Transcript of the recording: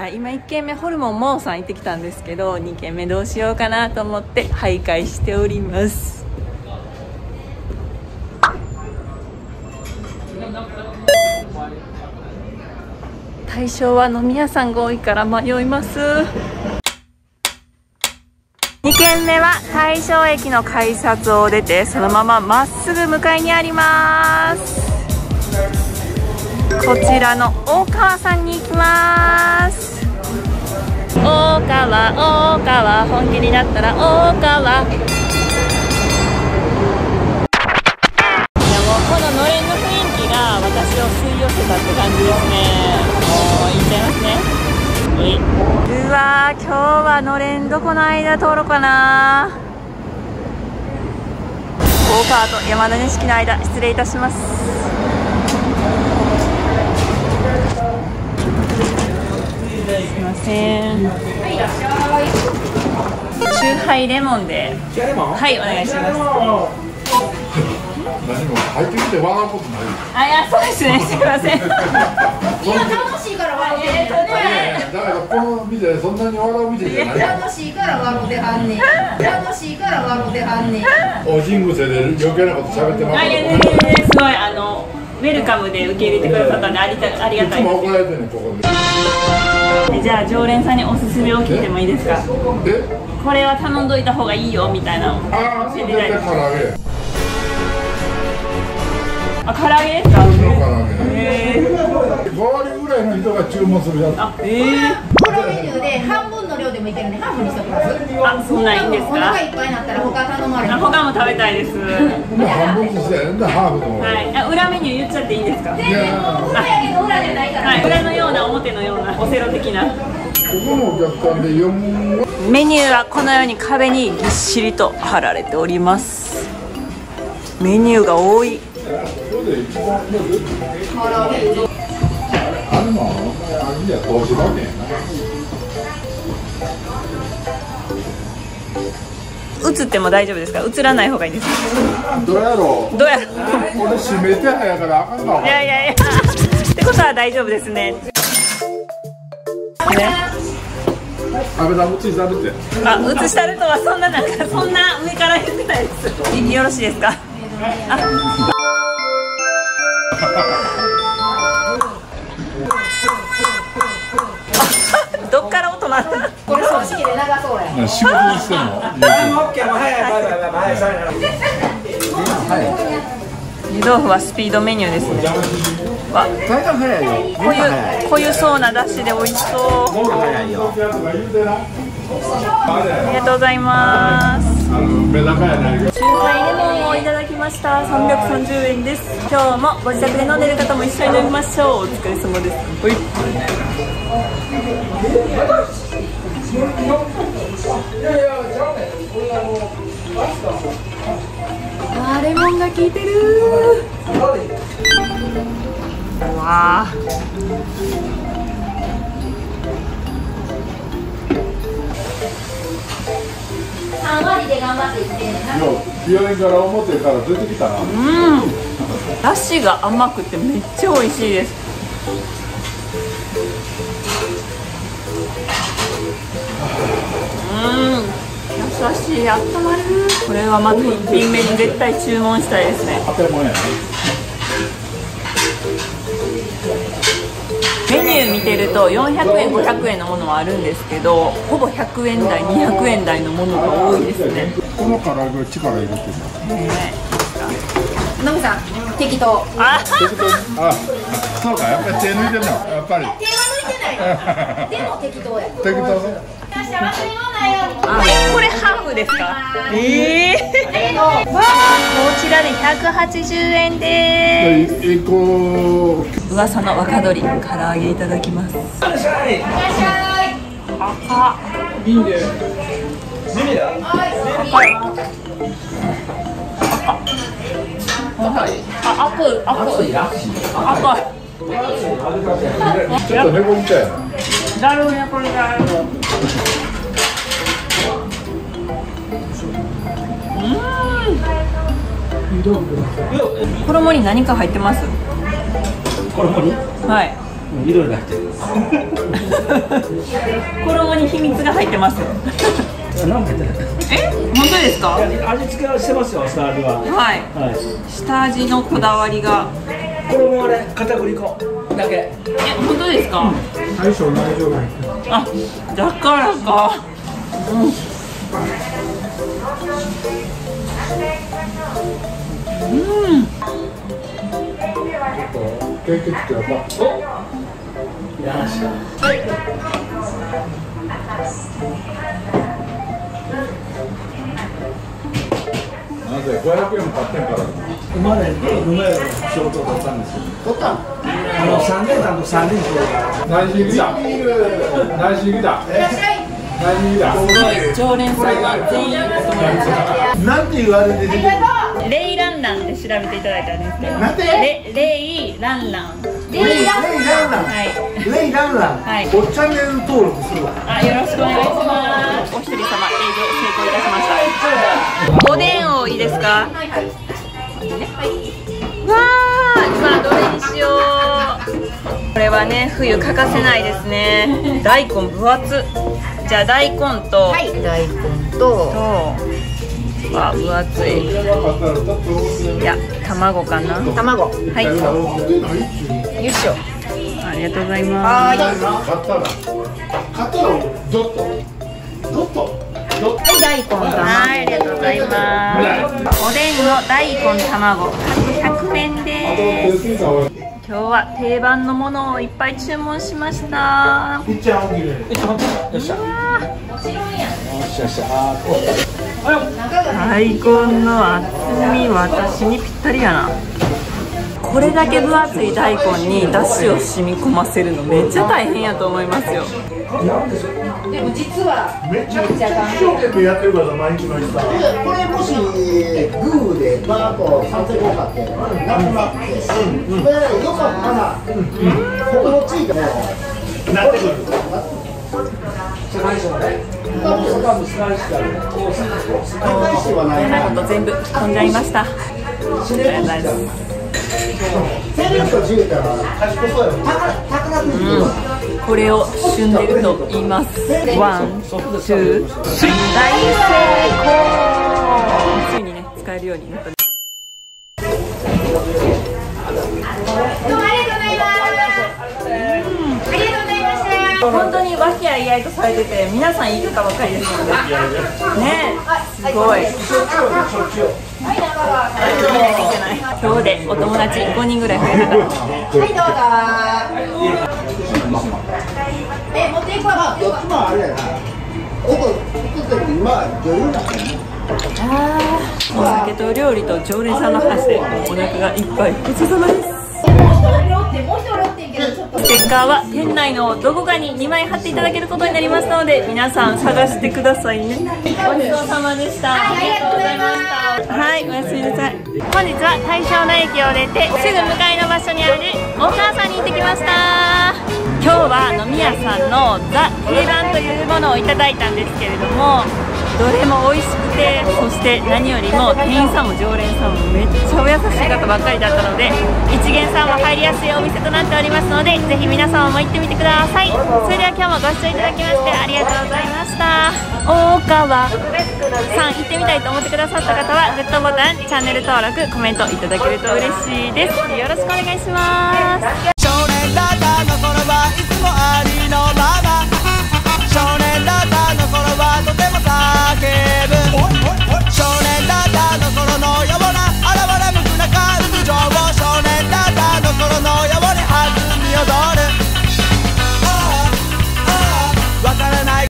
や今1軒目ホルモンモーさん行ってきたんですけど、2軒目どうしようかなと思って徘徊しております。対象は飲み屋さんが多いから迷います。2軒目は大正駅の改札を出てそのまままっすぐ向かいにあります。こちらの大川さんに行きます。大川本気になったら大川。いやもうこののれんの雰囲気が私を吸い寄せたって感じですね。もう行っちゃいますね。うわー、今日はのれんどこの間通ろうかな。大川と山田錦の間、失礼いたします。すいません。チューハイレモンで。はい、お願いします。 何も入ってきて笑うことない。 あ、いや、そうですね。すいません。 今楽しいから笑うて。 だからこの店でそんなに笑う店じゃない。 楽しいから笑うてはんねん。楽しいから笑うてはんねん。 おじんぐせで余計なこと喋ってます。 あ、いや、すごいウェルカムで受け入れてくださったんでありがたいです。 いつも怒られてんねんここで。 じゃあ常連さんにおすすめを聞いてもいいですか。これは頼んどいた方がいいよみたいなのを教えていただいて。 唐揚げ。 あ、唐揚げですか。 5割ぐらいの人が注文するやつ。 このメニューで半分の量でもいけるんで半分にしておきます。 あ、そんなんいいんですか。 お腹いっぱいになったら他頼まれる。 他も食べたいです。 半分にしてハーフの。 はい。裏メニュー言っちゃっていいんですか。 全然もう裏やけど裏じゃないから。 はい。裏のような表のようなオセロ的な。 ここのお客さんで4。 メニューはこのように壁にぎっしりと貼られております。メニューが多い。映っても大丈夫ですか。映らない方がいいですか。 どうやろう。 どうやろう。 俺閉めてやからあかんか。 いやいやいや。ってことは大丈夫ですね。 安倍さん映したるって。 あ、映したるとはそんなそんな上から言ってないです。よろしいですか。どっから音鳴った。 これ葬式で流そうや。 仕事してんの。 湯豆腐はスピードメニューですね。わ、濃ゆそうなだしで美味しそう。ありがとうございます。チューハイレモンをいただきました。330円です。今日もご自宅で飲んでる方も一緒に飲みましょう。お疲れ様です。あー、レモンが効いてる。うわー。 3割で頑張っていってんねんな。 病院から表から出てきたな。 だしが甘くてめっちゃ美味しいです。優しい、あったまる。これはまず1品目に絶対注文したいですね。メニュー見てると400円500円のものはあるんですけど、ほぼ100円台200円台のものが多いですね。 この唐揚げ力入れてる。 のみさん適当。 あ、そうか、やっぱり手抜いてるの。やっぱり。 手は抜いてない。でも適当や。 適当。 これハーフですか。わあ、こちらで180円です。噂の若鶏唐揚げいただきます。いらっしゃい。赤。いいね。赤い。 ちょっと猫みたいな。 だろうね、これだ。衣に何か入ってます。 衣に？ はい。 いろいろ入ってる。 衣に秘密が入ってます。 何も入ってない。 本当ですか？ 味付けはしてますよ、下味は。 はい。下味のこだわりが。 衣はね、片栗粉だけ。 本当ですか？ 大将内臓が入ってる。 あ、だからか。 経験ってやば。 いらっしゃい。 なぜ500円も買ってんから。 生まれて生まれの仕事を取ったんですよ。 取ったの 3年間と3年生が。 内心だ。内心だ。 いらっしゃい内心だ。 常連さんが全員お友達。 なんて言われて出てくる。 レイランランで調べていただいたんですけど。 なんて。 レイランラン。 レイランランはい。 レイランラン。 はい。 おチャンネル登録するわ。 よろしくお願いします。お一人様営業成功いたしました。おでんをいいですか？ はいはいわー、今どれにしよう。これはね、冬欠かせないですね。大根分厚。じゃあ大根と、 はい大根とわ、分厚い。いや、卵かな。 卵はい。よいしょ。ありがとうございます。 はい買ったらドット大根卵はい、ありがとうございます。おでんの大根卵100円です。今日は定番のものをいっぱい注文しました。 ピッチャー大喜利。 よっしゃ。よっしゃよっしゃ。 大根の厚み、私にぴったりやな。これだけ分厚い大根にだしを染み込ませるのめっちゃ大変やと思いますよ。 でも実はめちゃくちゃ一生懸命やってるから毎日毎日。 これもしグーでバーッと3千個買ってなくなって、それよかったらここの地域もなってくる。 高いしはないな。 と全部飛んじゃいました。 セレブと自衛隊は賢そうやもん。宝くじとか。 これを旬でると言います。ワン、ツー、スリー、大成功。ついにね、使えるようになった。 どうもありがとうございますありがとうございました本当に和気あいあいとされてて、皆さんいい方ばっかりですので。ね、すごい。今日でお友達5人ぐらい増えた。 はいどうぞ持っていくわどっちもあれやな。ここ作って今女優なんだよね。 お酒と料理と常連さんの話でお腹がいっぱい。ごちそうさまです。 もう一人おってんけどちょっとステッカーは店内のどこかに2枚貼っていただけることになりますので、皆さん探してくださいね。ごちそうさまでした。 はいありがとうございましたはい、おやすみなさい。本日は大正の駅を出てすぐ向かいの場所にあるお母さんに行ってきました。今日は飲み屋さんのザ・定番というものをいただいたんですけれども、どれも美味しくて、そして何よりも店員さんも常連さんもめっちゃお優しい方ばっかりだったので、一元さんも入りやすいお店となっておりますので、ぜひ皆様も行ってみてください。それでは今日もご視聴いただきましてありがとうございました。大川さん行ってみたいと思ってくださった方はグッドボタン、チャンネル登録、コメントいただけると嬉しいです。よろしくお願いします。